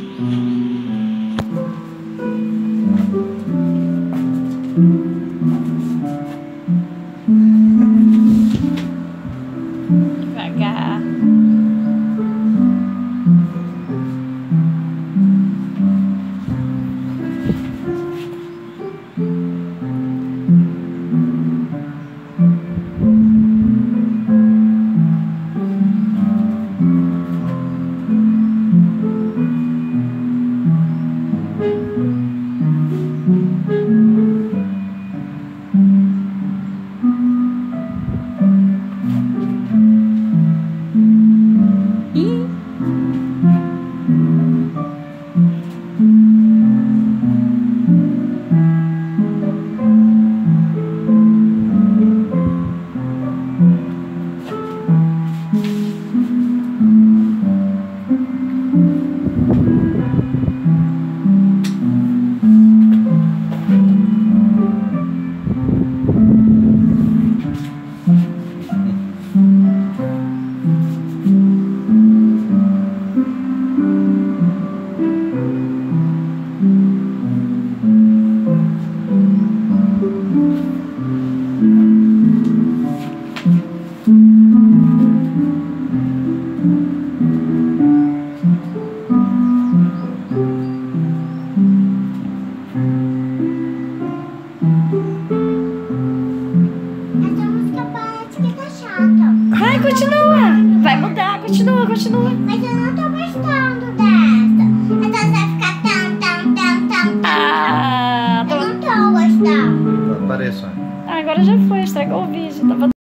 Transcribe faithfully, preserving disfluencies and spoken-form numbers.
Devagar. Vai, continua. Vai mudar, continua, continua. Mas eu não tô gostando dessa. Essa vai ficar tão, tão, tão, tão, tão. Ah, Eu não tô gostando. Apareça. agora já foi, estragou o vídeo. Tava